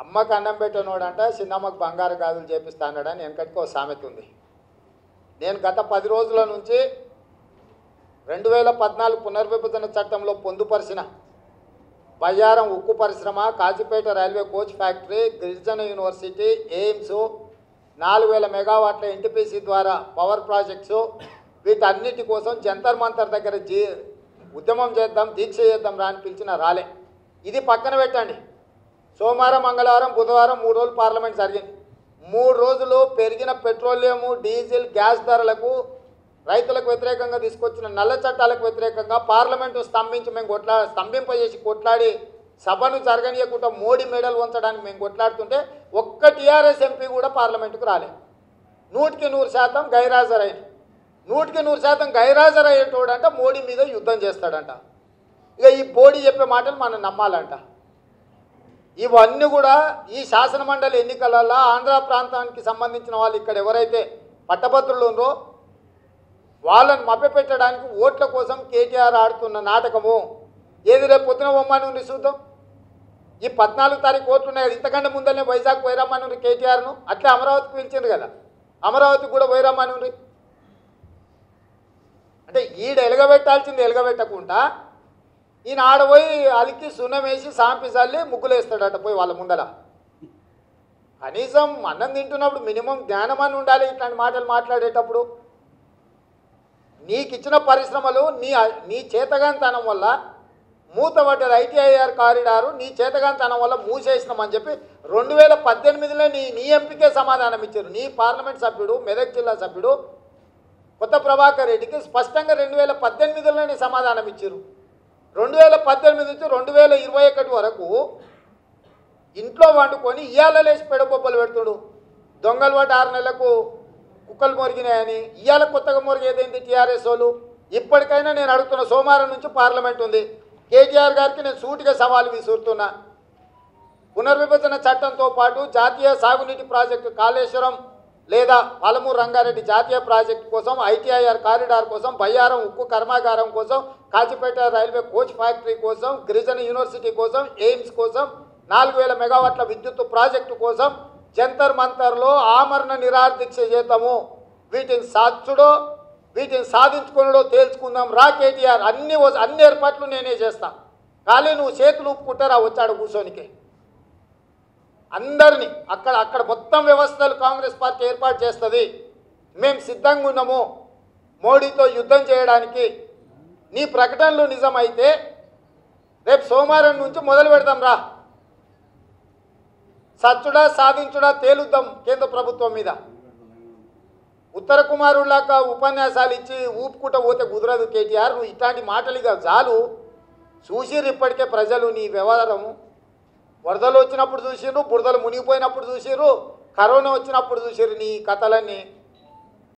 అమ్మకు అన్నం పెట్టినోడంట చిన్నమ్మకు బంగారు గాజులు చేపిస్తానని వెనకటికి ఒక సామెత ఉంది. నేను గత 10 రోజుల నుంచి 2014 పునర్విభజన చట్టంలో పొందుపరిచిన బయ్యారం ఉక్కు పరిశ్రమ, కాజీపేట రైల్వే కోచ్ ఫ్యాక్టరీ, గిరిజన యూనివర్సిటీ, ఎయిమ్స్, 4000 మెగావాట్ల ఎన్టీపీసీ ద్వారా పవర్ ప్రాజెక్ట్స్, వీటన్నిటి కోసం జంతర్ మంతర్ దగ్గర ఉద్యమం చేద్దాం, దీక్ష చేద్దాం రాని పిలిచిన రాలే. ఇది పక్కన పెట్టండి. సోమవారం, మంగళవారం, బుధవారం 3 రోజులు పార్లమెంట్ జరిగింది. 3 రోజులు పెరిగిన పెట్రోలియము, డీజిల్, గ్యాస్ ధరలకు, రైతులకు వ్యతిరేకంగా తీసుకొచ్చిన నల్ల చట్టాలకు వ్యతిరేకంగా పార్లమెంటు స్తంభింపజేసి కొట్లాడి సభను జరగనీయకుండా మోడీ మెడల్ ఉంచడానికి మేము కొట్లాడుతుంటే ఒక్క టీఆర్ఎస్ ఎంపీ కూడా పార్లమెంటుకు రాలేదు. 100% గైరాజరైన 100% గైరాజరయ్యేటోడంట మోడీ మీద యుద్ధం చేస్తాడంట. ఇక ఈ మోడీ చెప్పే మాటలు మనం నమ్మాలంట. ఇవన్నీ కూడా ఈ శాసనమండలి ఎన్నికలలో ఆంధ్ర ప్రాంతానికి సంబంధించిన వాళ్ళు ఇక్కడ ఎవరైతే పట్టభద్రులు ఉన్నారో వాళ్ళని మభ్యపెట్టడానికి ఓట్ల కోసం కేటీఆర్ ఆడుతున్న నాటకము. ఏది రేపు పొద్దున బొమ్మని చూద్దాం. ఈ 14 తారీఖు ఓట్లు ఉన్నాయి కదా, ఇంతకంటే ముందరనే వైజాగ్ వైరమ్మని కేటీఆర్ను అట్లే అమరావతికి పిలిచిండ్రు కదా, అమరావతికి కూడా వైరమ్మని. అంటే ఈడ ఎలగబెట్టాల్సింది ఎలగబెట్టకుండా ఈయన ఆడపోయి అలికి సున్నం వేసి సాంపిజల్లి ముగ్గులేస్తాడట పోయి వాళ్ళ ముందర. కనీసం అన్నం తింటున్నప్పుడు మినిమం జ్ఞానమని ఉండాలి. ఇట్లాంటి మాటలు మాట్లాడేటప్పుడు నీకు ఇచ్చిన పరిశ్రమలు నీ చేతగాంతనం వల్ల మూతపడ్డది. ఐటీఐఆర్ కారిడారు నీ చేతగాంతనం వల్ల మూసేసినామని చెప్పి 2018లో నీ ఎంపీకే సమాధానం ఇచ్చారు. నీ పార్లమెంట్ సభ్యుడు, మెదక్ జిల్లా సభ్యుడు కొత్త ప్రభాకర్ రెడ్డికి స్పష్టంగా 2018లోనే సమాధానం ఇచ్చారు. 2018 నుంచి 2021 వరకు ఇంట్లో వండుకొని ఇవాళ లేచి పెడబొబ్బలు పెడుతుడు. దొంగలు పట్టి 6 నెలలకు కుక్కలు మొరిగినాయని ఇవాళ కొత్తగా మొరిగేదేంటి టీఆర్ఎస్ వాళ్ళు? ఇప్పటికైనా నేను అడుగుతున్న, సోమవారం నుంచి పార్లమెంట్ ఉంది. కేటీఆర్ గారికి నేను సూటిగా సవాలు విసురుతున్నా. పునర్విభజన చట్టంతో పాటు జాతీయ సాగునీటి ప్రాజెక్టు కాళేశ్వరం లేదా పాలమూరు రంగారెడ్డి జాతీయ ప్రాజెక్టు కోసం, ఐటీఐఆర్ కారిడార్ కోసం, బయ్యారం ఉక్కు కర్మాగారం కోసం, కాజీపేట రైల్వే కోచ్ ఫ్యాక్టరీ కోసం, గిరిజన యూనివర్సిటీ కోసం, ఎయిమ్స్ కోసం, 4000 మెగావాట్ల విద్యుత్ ప్రాజెక్టు కోసం జంతర్ మంతర్లో ఆమరణ నిరాదీక్ష చేద్దాము. వీటిని సాధించుకున్నాడో తేల్చుకుందాం రా కేటీఆర్. అన్ని ఏర్పాట్లు నేనే చేస్తా. ఖాళీ నువ్వు చేతులు ఊపుకుంటారా వచ్చాడు కూర్చోనికి. అందరినీ అక్కడ మొత్తం వ్యవస్థలు కాంగ్రెస్ పార్టీ ఏర్పాటు చేస్తుంది. మేము సిద్ధంగా ఉన్నాము మోడీతో యుద్ధం చేయడానికి. నీ ప్రకటనలు నిజమైతే రేపు సోమవారం నుంచి మొదలు పెడదాం రా. సచ్చుడా సాధించుడా తేలుద్దాం కేంద్ర ప్రభుత్వం మీద. ఉత్తర కుమారులాగా ఉపన్యాసాలు ఇచ్చి ఊపుకుంటూ పోతే కుదరదు కేటీఆర్. నువ్వు ఇట్లాంటి మాటలుగా చాలు. చూసిర్రు ఇప్పటికే ప్రజలు నీ వ్యవహారము. వరదలు వచ్చినప్పుడు చూసిర్రు, బురదలు మునిగిపోయినప్పుడు చూసిర్రు, కరోనా వచ్చినప్పుడు చూసిర్రు నీ కథలన్నీ.